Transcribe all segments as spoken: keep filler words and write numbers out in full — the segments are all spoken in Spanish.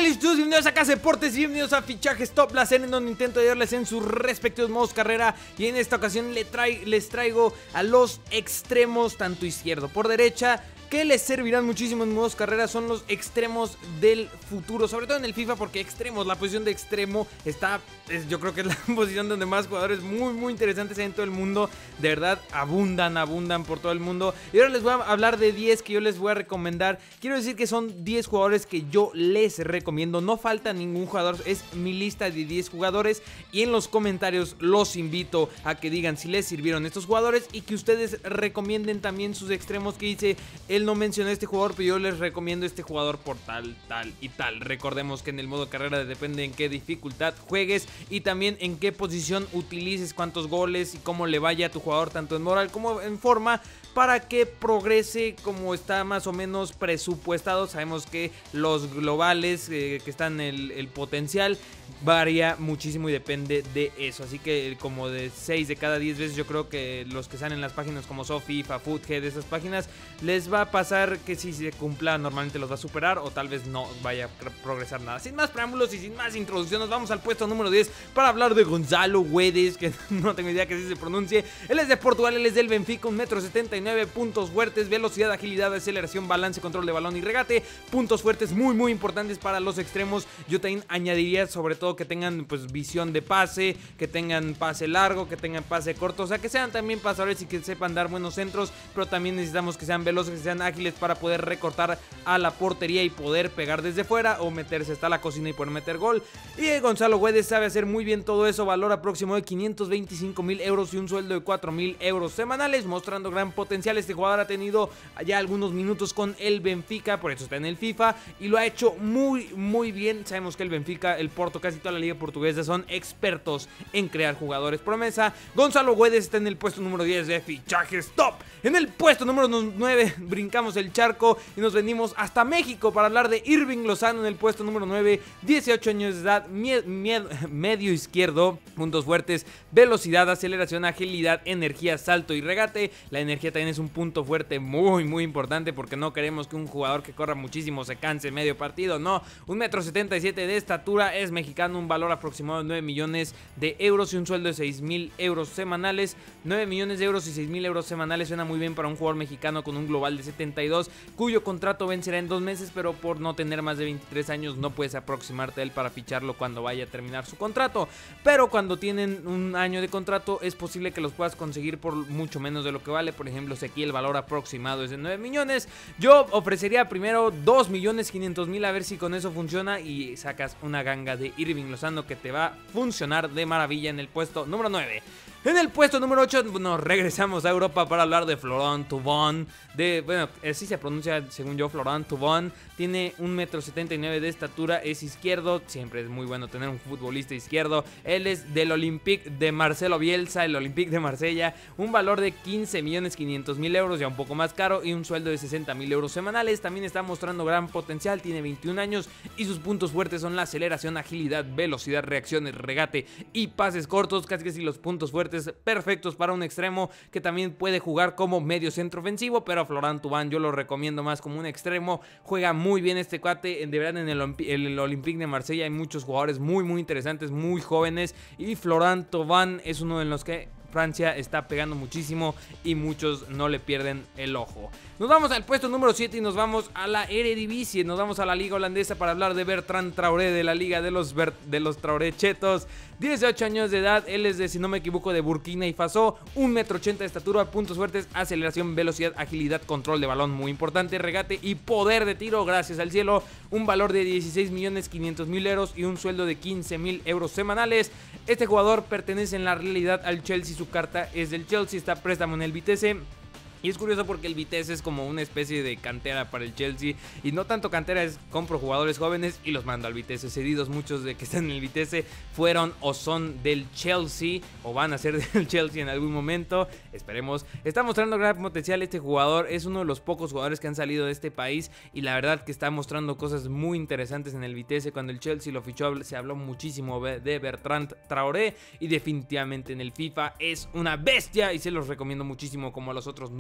Feliz todos, bienvenidos a Casa Deportes y bienvenidos a Fichajes Top, la serie en donde intento ayudarles en sus respectivos modos carrera. Y en esta ocasión les, trai les traigo a los extremos, tanto izquierdo por derecha, que les servirán muchísimo en modos carrera. Son los extremos del futuro, sobre todo en el FIFA, porque extremos, la posición de extremo está, es, yo creo que es la posición donde más jugadores muy muy interesantes hay en todo el mundo. De verdad, abundan, abundan por todo el mundo. Y ahora les voy a hablar de diez que yo les voy a recomendar. Quiero decir que son diez jugadores que yo les recomiendo. No falta ningún jugador, es mi lista de diez jugadores. Y en los comentarios los invito a que digan si les sirvieron estos jugadores y que ustedes recomienden también sus extremos, que dice él no mencionó este jugador, pero yo les recomiendo este jugador por tal, tal y tal. Recordemos que en el modo carrera depende en qué dificultad juegues y también en qué posición utilices, cuántos goles y cómo le vaya a tu jugador, tanto en moral como en forma, para que progrese como está más o menos presupuestado. Sabemos que los globales eh, que están en el, el potencial varía muchísimo y depende de eso. Así que como de seis de cada diez veces yo creo que los que salen en las páginas como SoFIFA, Foothead, esas páginas, les va a pasar que si se cumpla normalmente los va a superar o tal vez no vaya a progresar nada. Sin más preámbulos y sin más introducción, nos vamos al puesto número diez para hablar de Gonzalo Guedes, que no tengo idea que así se pronuncie. Él es de Portugal, él es del Benfica, un metro setenta y nueve, puntos fuertes, velocidad, agilidad, aceleración, balance, control de balón y regate. Puntos fuertes muy muy importantes para los extremos. Yo también añadiría sobre todo que tengan pues visión de pase, que tengan pase largo, que tengan pase corto, o sea que sean también pasadores y que sepan dar buenos centros, pero también necesitamos que sean veloces, que sean ágiles para poder recortar a la portería y poder pegar desde fuera o meterse hasta la cocina y poder meter gol. Y Gonzalo Guedes sabe hacer muy bien todo eso. Valor aproximado de quinientos veinticinco mil euros y un sueldo de cuatro mil euros semanales, mostrando gran potencial. Este jugador ha tenido ya algunos minutos con el Benfica, por eso está en el FIFA y lo ha hecho muy muy bien. Sabemos que el Benfica, el Porto, casi toda la liga portuguesa son expertos en crear jugadores promesa. Gonzalo Guedes está en el puesto número diez de Fichajes Top. En el puesto número nueve brincamos el charco y nos venimos hasta México para hablar de Irving Lozano en el puesto número nueve, dieciocho años de edad, mie mie medio izquierdo, puntos fuertes, velocidad, aceleración, agilidad, energía, salto y regate. La energía también es un punto fuerte muy muy importante, porque no queremos que un jugador que corra muchísimo se canse medio partido, no. Un metro setenta y siete de estatura, es mexicano, un valor aproximado de nueve millones de euros y un sueldo de seis mil euros semanales. nueve millones de euros y seis mil euros semanales suena muy bien para un jugador mexicano con un global de setenta y dos, cuyo contrato vencerá en dos meses, pero por no tener más de veintitrés años no puedes aproximarte a él para ficharlo cuando vaya a terminar su contrato. Pero cuando tienen un año de contrato es posible que los puedas conseguir por mucho menos de lo que vale. Por ejemplo, si aquí el valor aproximado es de nueve millones, yo ofrecería primero dos millones quinientos mil, a ver si con eso funciona y sacas una ganga de Irving Lozano que te va a funcionar de maravilla en el puesto número nueve. En el puesto número ocho nos regresamos a Europa para hablar de Florent Thauvin. De, bueno, así se pronuncia según yo, Florent Thauvin. Tiene un metro setenta y nueve de estatura, es izquierdo. Siempre es muy bueno tener un futbolista izquierdo. Él es del Olympique de Marcelo Bielsa, el Olympique de Marsella. Un valor de quince millones quinientos mil euros, ya un poco más caro, y un sueldo de sesenta mil euros semanales. También está mostrando gran potencial, tiene veintiún años y sus puntos fuertes son la aceleración, agilidad, velocidad, reacciones, regate y pases cortos. Casi que sí, los puntos fuertes perfectos para un extremo que también puede jugar como medio centro ofensivo, pero a Florent Thauvin yo lo recomiendo más como un extremo. Juega muy bien este cuate, de verdad en el, el Olympique de Marsella hay muchos jugadores muy muy interesantes, muy jóvenes, y Florent Thauvin es uno de los que Francia está pegando muchísimo y muchos no le pierden el ojo. Nos vamos al puesto número siete y nos vamos a la Eredivisie, nos vamos a la liga holandesa para hablar de Bertrand Traoré, de la liga de los, Bert, de los Traoré chetos. dieciocho años de edad, él es de, si no me equivoco, de Burkina y Faso, un metro ochenta de estatura, puntos fuertes, aceleración, velocidad, agilidad, control de balón muy importante, regate y poder de tiro, gracias al cielo. Un valor de dieciséis millones quinientos mil euros y un sueldo de quince mil euros semanales. Este jugador pertenece en la realidad al Chelsea, su carta es del Chelsea, está préstamo en el Vitesse. Y es curioso porque el Vitesse es como una especie de cantera para el Chelsea. Y no tanto cantera, es compro jugadores jóvenes y los mando al Vitesse cedidos. Muchos de que están en el Vitesse fueron o son del Chelsea o van a ser del Chelsea en algún momento. Esperemos. Está mostrando gran potencial este jugador. Es uno de los pocos jugadores que han salido de este país. Y la verdad que está mostrando cosas muy interesantes en el Vitesse. Cuando el Chelsea lo fichó se habló muchísimo de Bertrand Traoré. Y definitivamente en el FIFA es una bestia. Y se los recomiendo muchísimo como a los otros nueve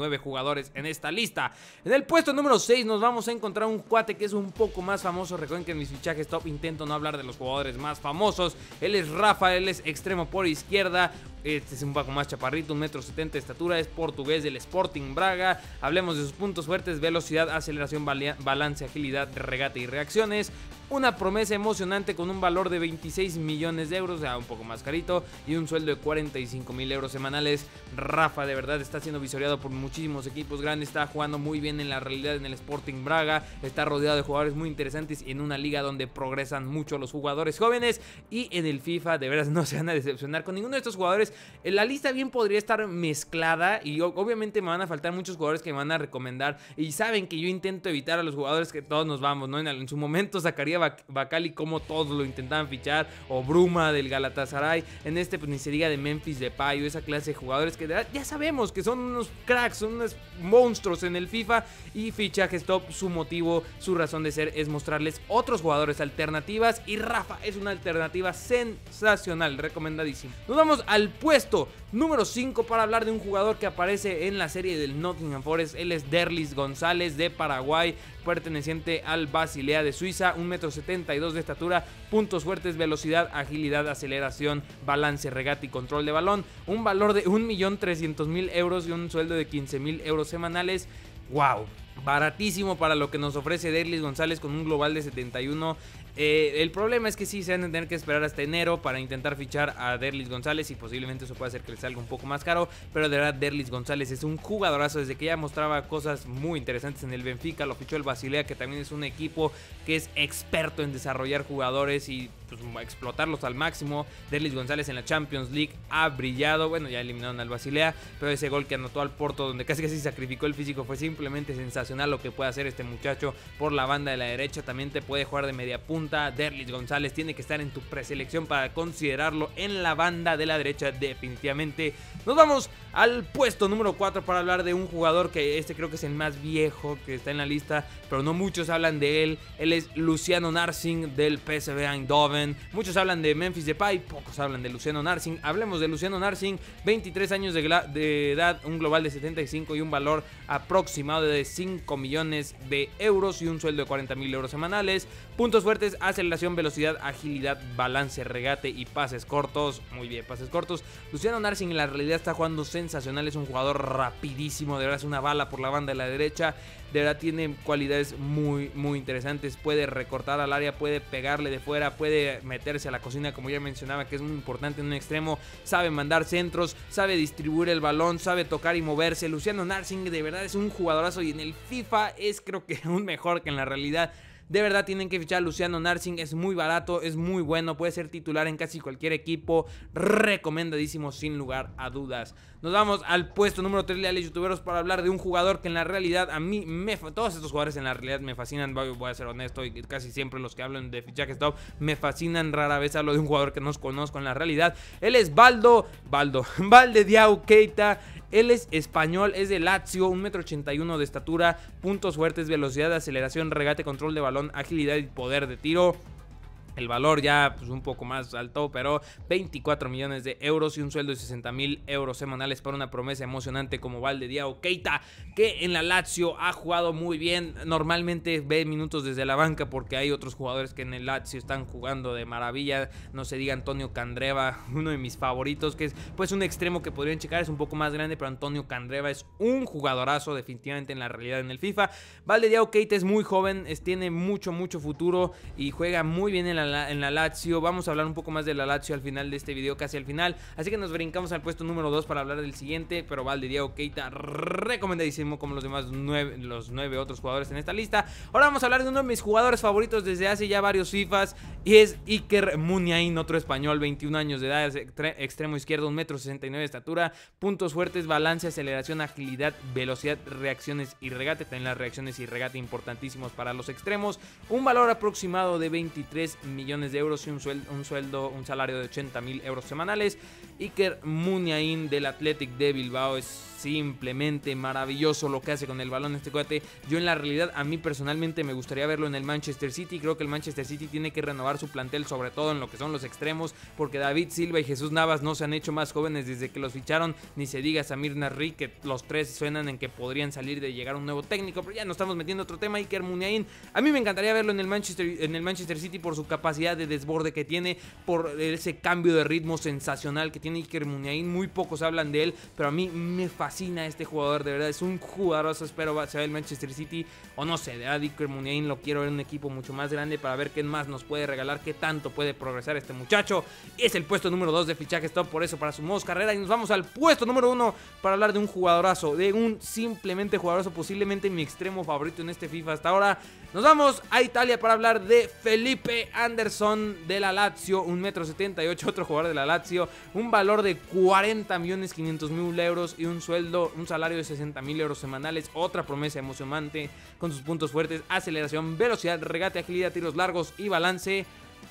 nueve jugadores en esta lista. En el puesto número seis nos vamos a encontrar un cuate que es un poco más famoso. Recuerden que en mis fichajes top intento no hablar de los jugadores más famosos. Él es Rafa, él es extremo por izquierda. Este es un poco más chaparrito, un metro setenta de estatura, es portugués del Sporting Braga. Hablemos de sus puntos fuertes: velocidad, aceleración, balance, agilidad, regate y reacciones. Una promesa emocionante con un valor de veintiséis millones de euros, o sea, un poco más carito, y un sueldo de cuarenta y cinco mil euros semanales. Rafa de verdad está siendo visoreado por muchísimos equipos grandes, está jugando muy bien en la realidad en el Sporting Braga, está rodeado de jugadores muy interesantes en una liga donde progresan mucho los jugadores jóvenes, y en el FIFA de verdad no se van a decepcionar con ninguno de estos jugadores. La lista bien podría estar mezclada y obviamente me van a faltar muchos jugadores que me van a recomendar, y saben que yo intento evitar a los jugadores que todos nos vamos, ¿no? En, en su momento sacaría Bacali, como todos lo intentaban fichar, o Bruma del Galatasaray. En este pues ni se diga de Memphis Depay o esa clase de jugadores que de verdad ya sabemos que son unos cracks, son unos monstruos en el FIFA. Y fichajes top, su motivo, su razón de ser es mostrarles otros jugadores alternativas, y Rafa es una alternativa sensacional, recomendadísimo. Nos vamos al puesto número cinco para hablar de un jugador que aparece en la serie del Nottingham Forest. Él es Derlis González de Paraguay, perteneciente al Basilea de Suiza, un metro setenta y dos de estatura, puntos fuertes, velocidad, agilidad, aceleración, balance, regate y control de balón. Un valor de un millón trescientos mil euros y un sueldo de quince mil euros semanales. ¡Wow! Baratísimo para lo que nos ofrece Derlis González con un global de setenta y uno. Eh, el problema es que sí se van a tener que esperar hasta enero para intentar fichar a Derlis González, y posiblemente eso puede hacer que les salga un poco más caro, pero de verdad Derlis González es un jugadorazo. Desde que ya mostraba cosas muy interesantes en el Benfica, lo fichó el Basilea, que también es un equipo que es experto en desarrollar jugadores y pues, explotarlos al máximo. Derlis González en la Champions League ha brillado. Bueno, ya eliminaron al Basilea, pero ese gol que anotó al Porto, donde casi casi sacrificó el físico, fue simplemente sensacional lo que puede hacer este muchacho por la banda de la derecha. También te puede jugar de media punta. Derlis González tiene que estar en tu preselección para considerarlo en la banda de la derecha definitivamente. Nos vamos al puesto número cuatro para hablar de un jugador que este creo que es el más viejo que está en la lista, pero no muchos hablan de él. Él es Luciano Narsing del P S V Eindhoven. Muchos hablan de Memphis Depay, pocos hablan de Luciano Narsing. Hablemos de Luciano Narsing, veintitrés años de, de edad, un global de setenta y cinco y un valor aproximado de cinco millones de euros y un sueldo de cuarenta mil euros semanales. Puntos fuertes: aceleración, velocidad, agilidad, balance, regate y pases cortos. Muy bien, pases cortos. Luciano Narsing en la realidad está jugando sensacional, es un jugador rapidísimo, de verdad es una bala por la banda de la derecha. De verdad tiene cualidades muy muy interesantes, puede recortar al área, puede pegarle de fuera, puede meterse a la cocina, como ya mencionaba, que es muy importante en un extremo. Sabe mandar centros, sabe distribuir el balón, sabe tocar y moverse. Luciano Narsing de verdad es un jugadorazo, y en el FIFA es creo que aún mejor que en la realidad. De verdad tienen que fichar a Luciano Narsing, es muy barato, es muy bueno, puede ser titular en casi cualquier equipo, recomendadísimo sin lugar a dudas. Nos vamos al puesto número tres, leales youtuberos, para hablar de un jugador que en la realidad a mí, me, todos estos jugadores en la realidad me fascinan. Voy, voy a ser honesto, y casi siempre los que hablan de fichajes top me fascinan, rara vez hablo de un jugador que no conozco en la realidad. Él es Baldo, Baldo, Balde Diao Keita. Él es español, es de Lazio, un metro ochenta y uno de estatura, puntos fuertes, velocidad, aceleración, regate, control de balón, agilidad y poder de tiro. El valor ya pues un poco más alto, pero veinticuatro millones de euros y un sueldo de sesenta mil euros semanales para una promesa emocionante como Balde Diao Keita, que en la Lazio ha jugado muy bien. Normalmente ve minutos desde la banca porque hay otros jugadores que en el Lazio están jugando de maravilla. No se diga Antonio Candreva, uno de mis favoritos, que es pues un extremo que podrían checar, es un poco más grande, pero Antonio Candreva es un jugadorazo definitivamente en la realidad en el FIFA. Balde Diao Keita es muy joven, es, tiene mucho mucho futuro y juega muy bien en la en la Lazio. Vamos a hablar un poco más de la Lazio al final de este video, casi al final, así que nos brincamos al puesto número dos para hablar del siguiente. Pero Balde Diao Keita, recomendadísimo como los demás nueve, los nueve otros jugadores en esta lista. Ahora vamos a hablar de uno de mis jugadores favoritos desde hace ya varios FIFAs, y es Iker Muniain, otro español, veintiún años de edad, es extremo izquierdo, un metro sesenta y nueve de estatura, puntos fuertes, balance, aceleración, agilidad, velocidad, reacciones y regate. También las reacciones y regate importantísimos para los extremos. Un valor aproximado de veintitrés millones de euros y un sueldo, un sueldo, un salario de ochenta mil euros semanales. Iker Muniain del Athletic de Bilbao. Es simplemente maravilloso lo que hace con el balón este cuate. Yo en la realidad, a mí personalmente me gustaría verlo en el Manchester City. Creo que el Manchester City tiene que renovar su plantel, sobre todo en lo que son los extremos, porque David Silva y Jesús Navas no se han hecho más jóvenes desde que los ficharon, ni se diga Samir Nasri, que los tres suenan en que podrían salir de llegar un nuevo técnico, pero ya nos estamos metiendo otro tema. Iker Muniain, a mí me encantaría verlo en el Manchester, en el Manchester City por su capacidad de desborde que tiene, por ese cambio de ritmo sensacional que tiene Iker Muniain. Muy pocos hablan de él, pero a mí me fascina este jugador, de verdad es un jugadorazo. Espero va, sea el Manchester City, o no sé, de verdad Iker Muniain lo quiero ver en un equipo mucho más grande para ver qué más nos puede regalar, qué tanto puede progresar este muchacho. Es el puesto número dos de fichajes top, por eso para su modo carrera. Y nos vamos al puesto número uno para hablar de un jugadorazo, de un simplemente jugadorazo, posiblemente mi extremo favorito en este FIFA hasta ahora. Nos vamos a Italia para hablar de Felipe Anderson de la Lazio, un metro setenta y ocho, otro jugador de la Lazio, un valor de cuarenta millones quinientos mil euros y un sueldo, un salario de sesenta mil euros semanales. Otra promesa emocionante con sus puntos fuertes: aceleración, velocidad, regate, agilidad, tiros largos y balance.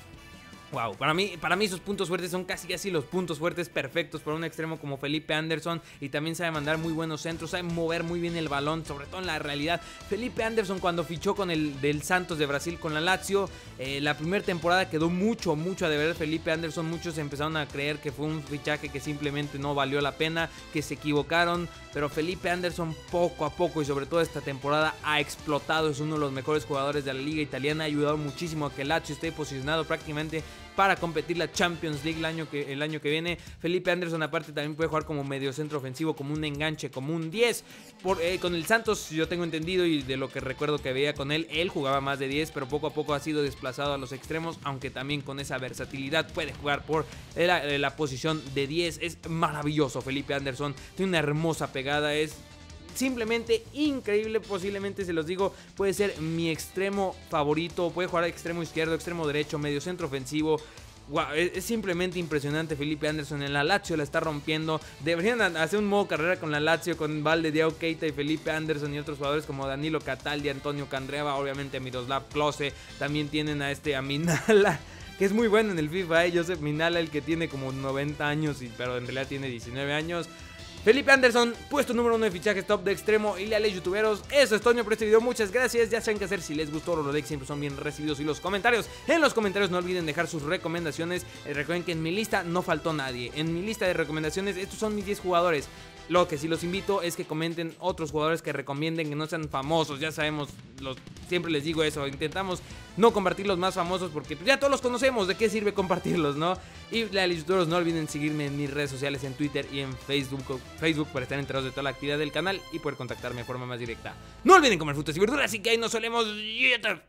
Wow, para mí, para mí sus puntos fuertes son casi casi los puntos fuertes perfectos para un extremo como Felipe Anderson. Y también sabe mandar muy buenos centros, sabe mover muy bien el balón, sobre todo en la realidad. Felipe Anderson, cuando fichó con el del Santos de Brasil con la Lazio, eh, la primera temporada quedó mucho, mucho a deber Felipe Anderson. Muchos empezaron a creer que fue un fichaje que simplemente no valió la pena, que se equivocaron. Pero Felipe Anderson poco a poco y sobre todo esta temporada ha explotado. Es uno de los mejores jugadores de la liga italiana. Ha ayudado muchísimo a que el Lazio esté posicionado prácticamente para competir la Champions League el año que, el año que viene. Felipe Anderson aparte también puede jugar como mediocentro ofensivo, como un enganche, como un diez. Por, eh, con el Santos, yo tengo entendido y de lo que recuerdo que veía con él, él jugaba más de diez, pero poco a poco ha sido desplazado a los extremos, aunque también con esa versatilidad puede jugar por la, la posición de diez. Es maravilloso Felipe Anderson, tiene una hermosa pegada, es simplemente increíble. Posiblemente, se los digo, puede ser mi extremo favorito. Puede jugar extremo izquierdo, extremo derecho, medio centro ofensivo. Wow, es, es simplemente impresionante. Felipe Anderson en la Lazio la está rompiendo. Deberían hacer un modo carrera con la Lazio, con Valde, Diao Keita y Felipe Anderson y otros jugadores como Danilo Cataldi, Antonio Candreva, obviamente a Miroslav Klose. También tienen a este a Minala, que es muy bueno en el FIFA, ¿eh? Joseph Minala, el que tiene como noventa años, y, pero en realidad tiene diecinueve años. Felipe Anderson, puesto número uno de fichajes top de extremo. Y leales youtuberos, eso es todo por este video. Muchas gracias, ya saben qué hacer. Si les gustó, los likes siempre son bien recibidos. Y los comentarios, en los comentarios no olviden dejar sus recomendaciones. eh, Recuerden que en mi lista no faltó nadie. En mi lista de recomendaciones, estos son mis diez jugadores. Lo que sí los invito es que comenten otros jugadores que recomienden, que no sean famosos. Ya sabemos, los, siempre les digo eso, intentamos no compartir los más famosos porque pues, ya todos los conocemos. ¿De qué sirve compartirlos, no? Y leales youtuberos, no olviden seguirme en mis redes sociales, en Twitter y en Facebook, Facebook para estar enterados de toda la actividad del canal y poder contactarme de forma más directa. No olviden comer frutas y verduras, así que ahí nos solemos.